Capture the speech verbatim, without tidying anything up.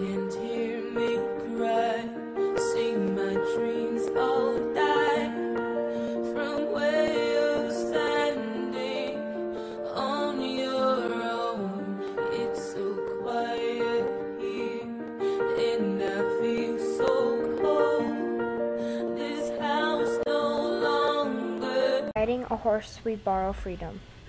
can't hear me cry, see my dreams all die from where you're standing on your own. It's so quiet here and I feel so cold. This house no longer. Riding a horse we borrow freedom.